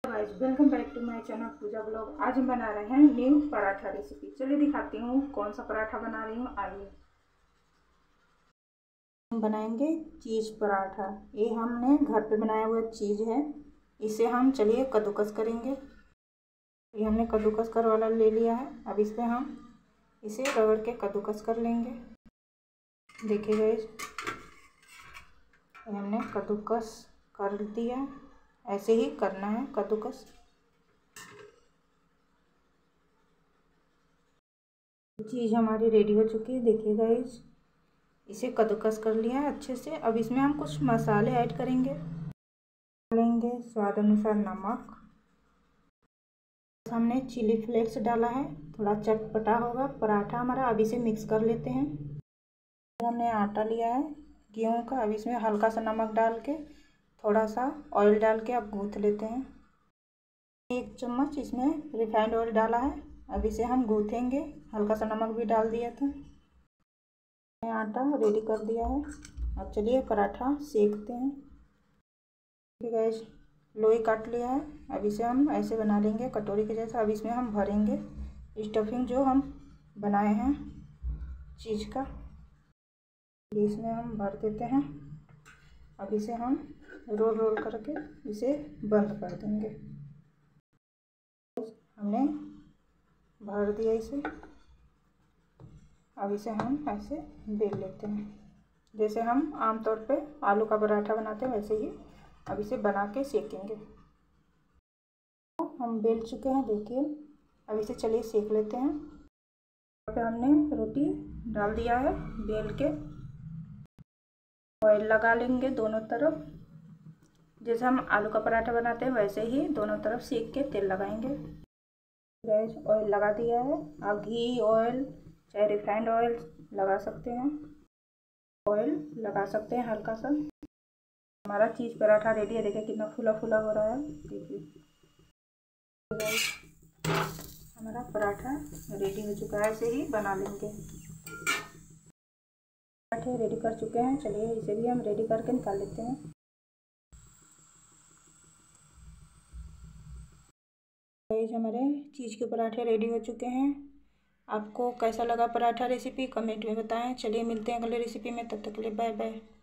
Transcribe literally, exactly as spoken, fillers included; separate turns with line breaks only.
Guys, welcome back to my channel Pooja blog. आज हम बना रहे हैं न्यू पराठा रेसिपी। चलिए दिखाती हूँ कौन सा पराठा बना रही हूँ। आइए, हम बनाएंगे चीज़ पराठा। ये हमने घर पे बनाया हुआ चीज़ है। इसे हम चलिए कद्दूकस करेंगे। ये हमने कद्दूकस कर वाला ले लिया है। अब इस पर हम इसे रगड़ के कद्दूकस कर लेंगे। देखिए गाइस, हमने कद्दूकस कर दिया। ऐसे ही करना है कद्दूकस। चीज़ हमारी रेडी हो चुकी है। देखिए गाइस, इसे कद्दूकस कर लिया है अच्छे से। अब इसमें हम कुछ मसाले ऐड करेंगे। डालेंगे स्वाद अनुसार नमक। हमने चिली फ्लेक्स डाला है, थोड़ा चटपटा होगा पराठा हमारा। अब इसे मिक्स कर लेते हैं। हमने आटा लिया है गेहूं का। अब इसमें हल्का सा नमक डाल के, थोड़ा सा ऑयल डाल के अब गूँथ लेते हैं। एक चम्मच इसमें रिफाइंड ऑयल डाला है। अब इसे हम गूँथेंगे। हल्का सा नमक भी डाल दिया था। आटा रेडी कर दिया है। अब चलिए पराठा सेकते हैं। ठीक है, लोई काट लिया है। अब इसे हम ऐसे बना लेंगे कटोरी के जैसा। अब इसमें हम भरेंगे स्टफिंग जो हम बनाए हैं चीज़ का, इसमें हम भर देते हैं। अब इसे हम रोल रोल करके इसे बंद कर देंगे। हमने भर दिया इसे। अब इसे हम ऐसे बेल लेते हैं, जैसे हम आमतौर पे आलू का पराठा बनाते हैं वैसे ही अब इसे बना के सेकेंगे। हम बेल चुके हैं, देखिए। अब इसे चलिए सेक लेते हैं। यहाँ पे हमने रोटी डाल दिया है बेल के। ऑयल लगा लेंगे दोनों तरफ, जैसे हम आलू का पराठा बनाते हैं वैसे ही दोनों तरफ सेक के तेल लगाएंगे। गैस ऑयल लगा दिया है। आप घी, ऑयल चाहे रिफाइंड ऑयल लगा सकते हैं। ऑयल लगा सकते हैं हल्का सा। हमारा चीज़ पराठा रेडी है। देखिए कितना फूला फूला हो रहा है। देखिए हमारा पराठा रेडी हो चुका है। ऐसे ही बना लेंगे। पराठे रेडी कर चुके हैं। चलिए इसे भी हम रेडी करके निकाल लेते हैं। हमारे चीज़ के पराठे रेडी हो चुके हैं। आपको कैसा लगा पराठा रेसिपी कमेंट में बताएं। चलिए मिलते हैं अगले रेसिपी में, तब तक के लिए बाय बाय।